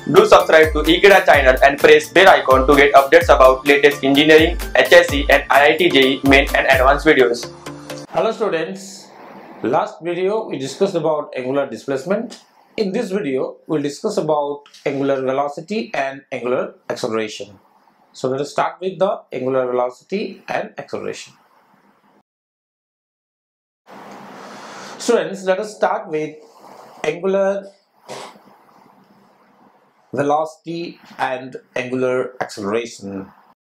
Do subscribe to Ekeeda channel and press bell icon to get updates about latest engineering, HSC and IIT JEE main and advanced videos. Hello students, last video we discussed about angular displacement. In this video we'll discuss about angular velocity and angular acceleration. So let us start with the angular velocity and acceleration. Students, let us start with angular velocity and angular acceleration.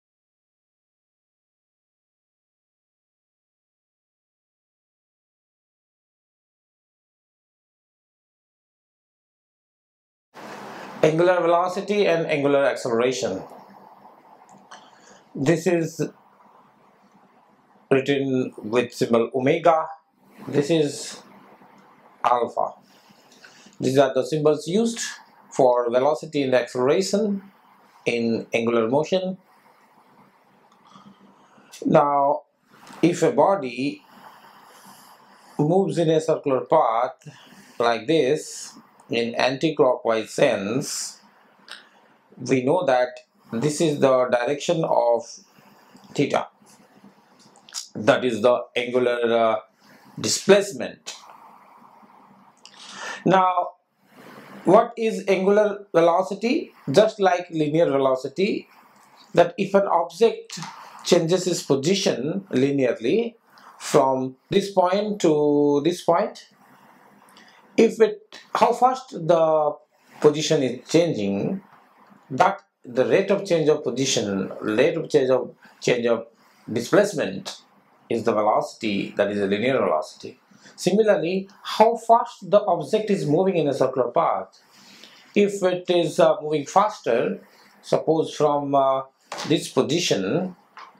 Angular velocity and angular acceleration. This is written with symbol omega. This is alpha. These are the symbols used for velocity and acceleration in angular motion. Now, if a body moves in a circular path like this in anti-clockwise sense, we know that this is the direction of theta. That is the angular displacement. Now, what is angular velocity? Just like linear velocity, that if an object changes its position linearly from this point to this point, how fast the position is changing, that the rate of change of position, rate of change of displacement is the velocity, that is a linear velocity. Similarly, how fast the object is moving in a circular path. If it is moving faster, suppose from this position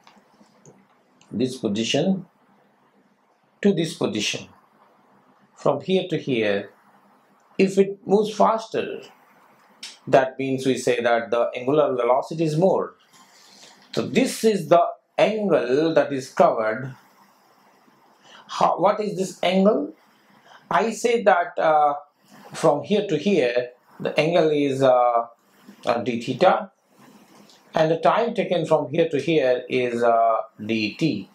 to this position, from here to here, if it moves faster, that means we say that the angular velocity is more. So this is the angle that is covered. What is this angle? I say that from here to here, the angle is d theta, and the time taken from here to here is dt.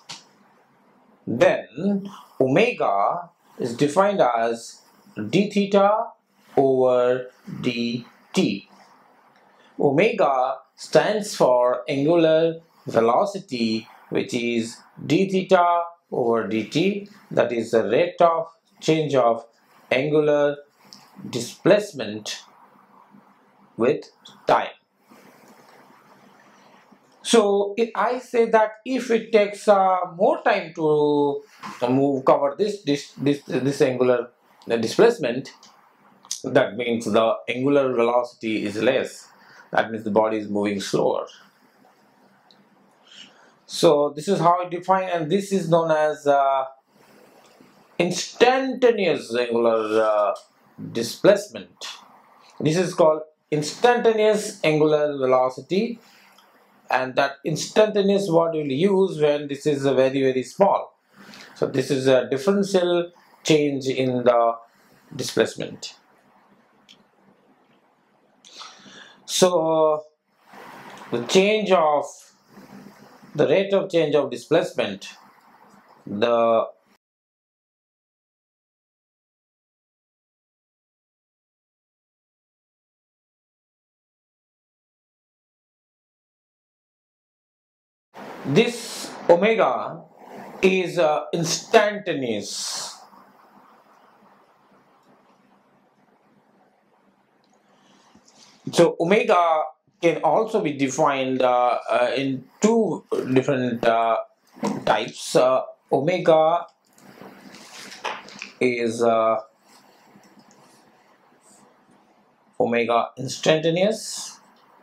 Then omega is defined as d theta over dt. Omega stands for angular velocity, which is d theta over dt, that is the rate of change of angular displacement with time. So I say that if it takes more time to cover this angular displacement, that means the angular velocity is less. That means the body is moving slower. So this is how I define, and this is known as instantaneous angular displacement. This is called instantaneous angular velocity, and that instantaneous word we will use when this is very small. So this is a differential change in the displacement. So the rate of change of displacement, this omega is instantaneous. So omega can also be defined in two different types. Omega is omega instantaneous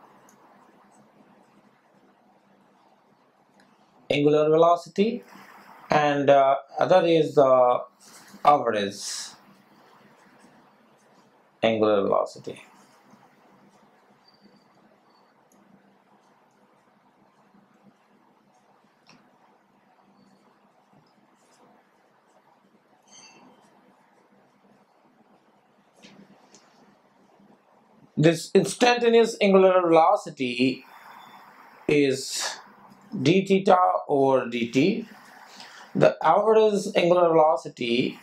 angular velocity, and other is the average angular velocity. This instantaneous angular velocity is d theta over dt. The average angular velocity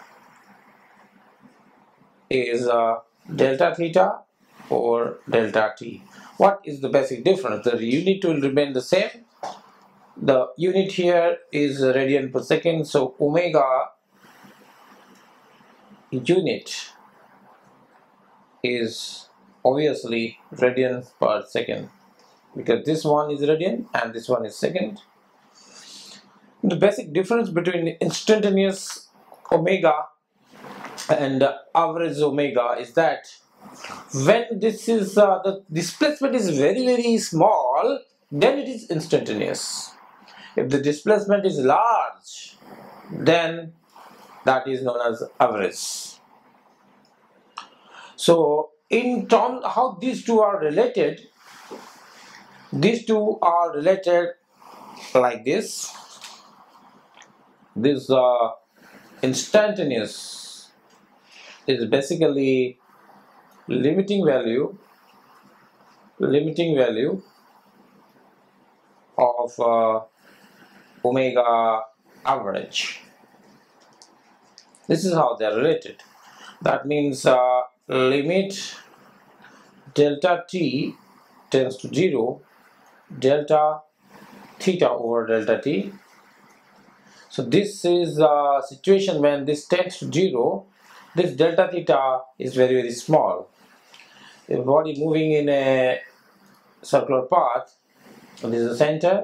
is delta theta over delta t. What is the basic difference? The unit will remain the same. The unit here is radian per second, so omega unit is obviously radian per second, because this one is radian and this one is second. The basic difference between instantaneous omega and average omega is that when this is the displacement is very small, then it is instantaneous. If the displacement is large, then that is known as average. So in terms how these two are related like this. This instantaneous is basically limiting value of omega average. This is how they are related. That means limit delta t tends to 0, delta theta over delta t. So this is the situation when this tends to 0, this delta theta is very small. If body moving in a circular path, so this is the center.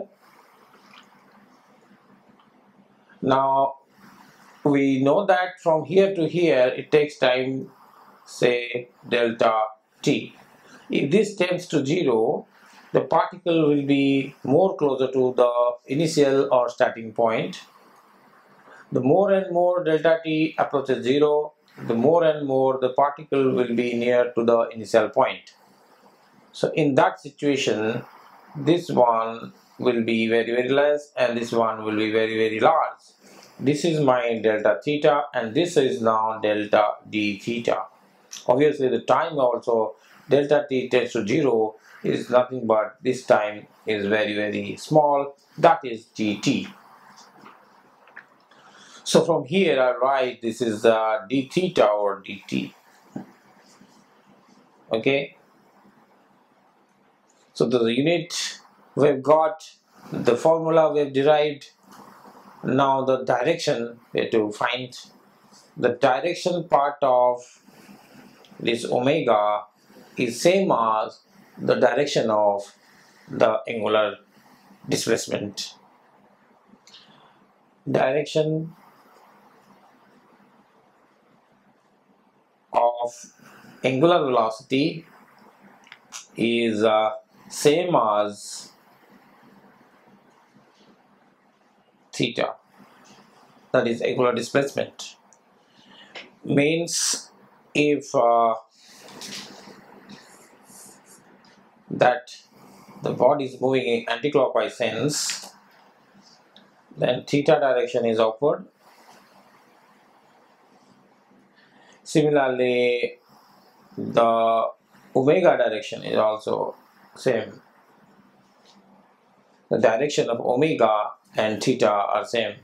Now we know that from here to here it takes time, say delta t. If this tends to 0, the particle will be more closer to the initial or starting point. The more and more delta t approaches 0, the more and more the particle will be near to the initial point. So in that situation, this one will be very less and this one will be very large. This is my delta theta and this is now delta d theta. Obviously the time also delta t tends to 0 is nothing but this time is very small, that is dt. So from here I write this is d theta over dt. Okay. So the unit we've got, the formula we've derived. Now the direction we have to find. The direction part of this omega is same as the direction of the angular displacement. Direction of angular velocity is same as theta, that is angular displacement. Means if that the body is moving in anticlockwise sense, then theta direction is upward. Similarly, the omega direction is also same. The direction of omega and theta are same.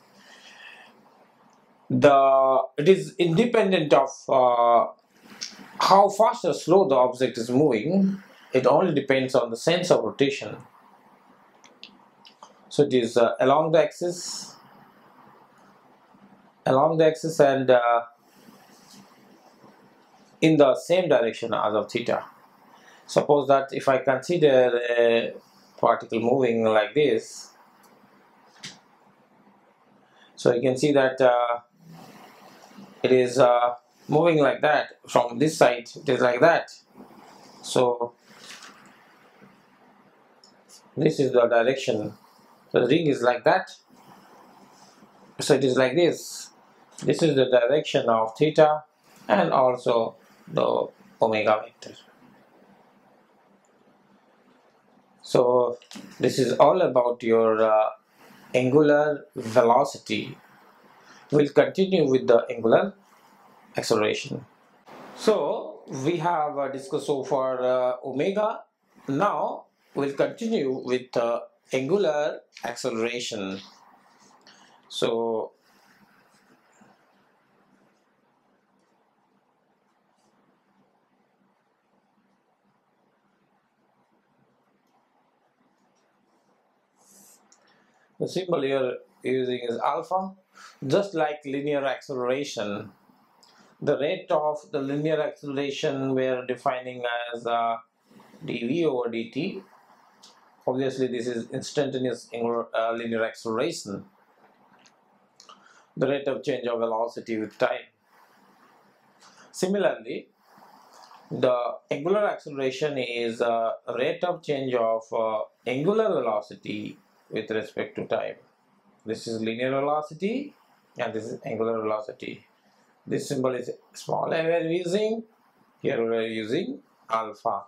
It is independent of how fast or slow the object is moving. It only depends on the sense of rotation. So it is along the axis and in the same direction as of theta. Suppose that if I consider a particle moving like this, so you can see that it is moving like that. From this side it is like that. So this is the direction. The ring is like that, so it is like this. This is the direction of theta and also the omega vector. So this is all about your angular velocity. We'll continue with the angular acceleration. So we have discussed so far omega. Now we'll continue with angular acceleration. So the symbol here using is alpha. Just like linear acceleration, the rate of the linear acceleration we are defining as dv over dt. Obviously this is instantaneous linear acceleration, the rate of change of velocity with time. Similarly, the angular acceleration is a rate of change of angular velocity with respect to time. This is linear velocity and this is angular velocity. This symbol is small a we are using, here we are using alpha.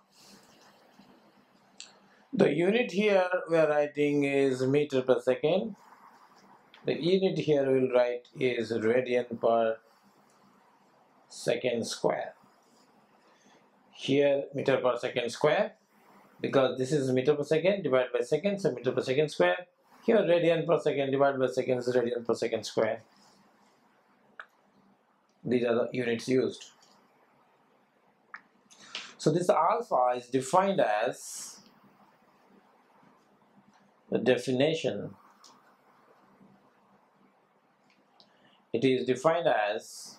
The unit here we are writing is meter per second. The unit here we will write is radian per second square. Here meter per second square, because this is meter per second divided by second, so meter per second square. Here radian per second divided by second is radian per second square. These are the units used. So this alpha is defined as the definition. It is defined as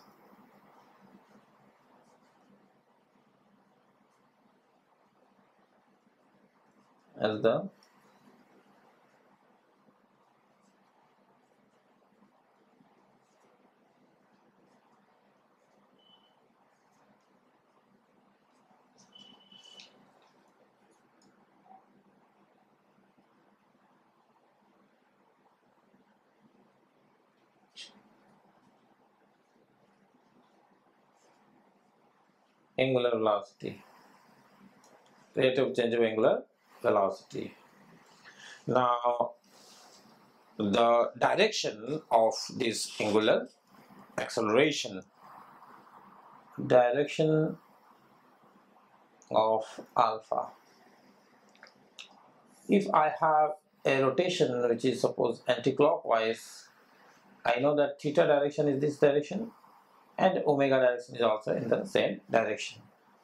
the angular velocity, rate of change of angular velocity. Now the direction of this angular acceleration, direction of alpha. If I have a rotation which is suppose anti-clockwise, I know that theta direction is this direction and omega direction is also in the same direction.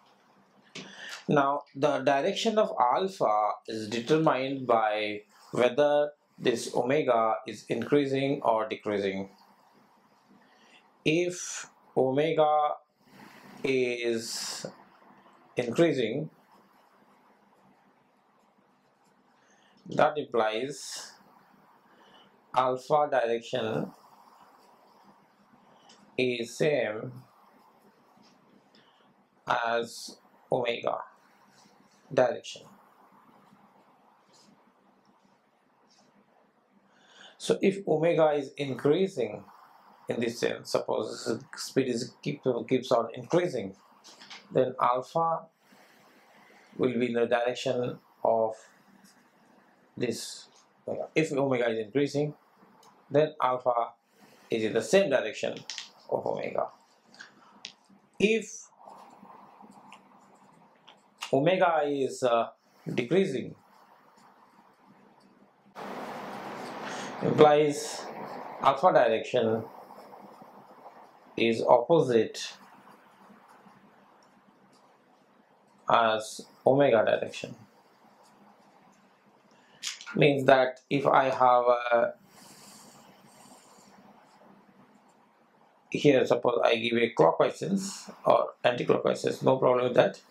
Now the direction of alpha is determined by whether this omega is increasing or decreasing. If omega is increasing, that implies alpha direction is same as omega direction. So if omega is increasing in this sense, suppose speed is keeps on increasing, then alpha will be in the direction of this. If omega is increasing, then alpha is in the same direction of omega. If omega is decreasing, implies alpha direction is opposite as omega direction. Means that if I have here suppose I give a clockwise sense or anti-clockwise sense, no problem with that.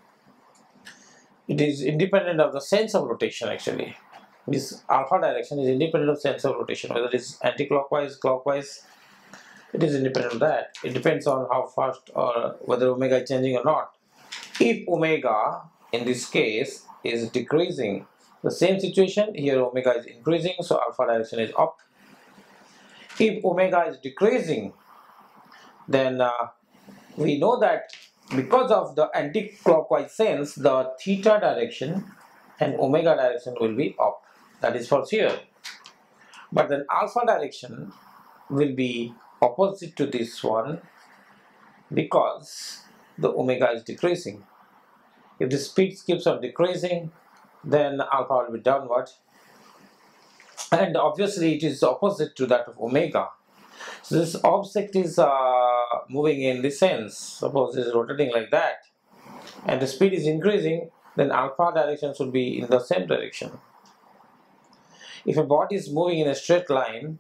It is independent of the sense of rotation actually. This alpha direction is independent of sense of rotation, whether it is anti-clockwise, clockwise, it is independent of that. It depends on how fast or whether omega is changing or not. If omega in this case is decreasing, the same situation here omega is increasing, so alpha direction is up. If omega is decreasing, then we know that because of the anti-clockwise sense, the theta direction and omega direction will be up. That is for sure. But then alpha direction will be opposite to this one, because the omega is decreasing. If the speed keeps on decreasing, then alpha will be downward, and obviously it is opposite to that of omega. So this object is moving in this sense. Suppose it is rotating like that, and the speed is increasing, then alpha direction should be in the same direction. If a body is moving in a straight line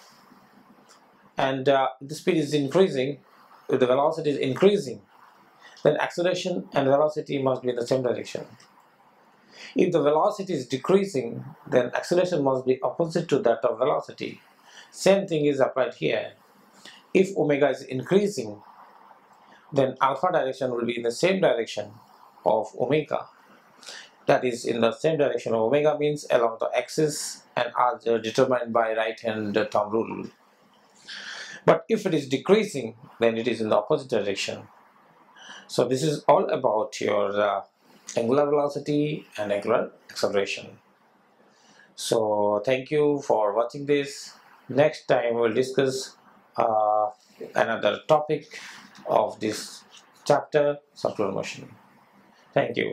and the speed is increasing, if the velocity is increasing, then acceleration and velocity must be in the same direction. If the velocity is decreasing, then acceleration must be opposite to that of velocity. Same thing is applied here. If omega is increasing, then alpha direction will be in the same direction of omega. That is, in the same direction of omega means along the axis and are determined by right hand thumb rule. But if it is decreasing, then it is in the opposite direction. So this is all about your angular velocity and angular acceleration. So thank you for watching this. Next time we'll discuss another topic of this chapter, circular motion. Thank you.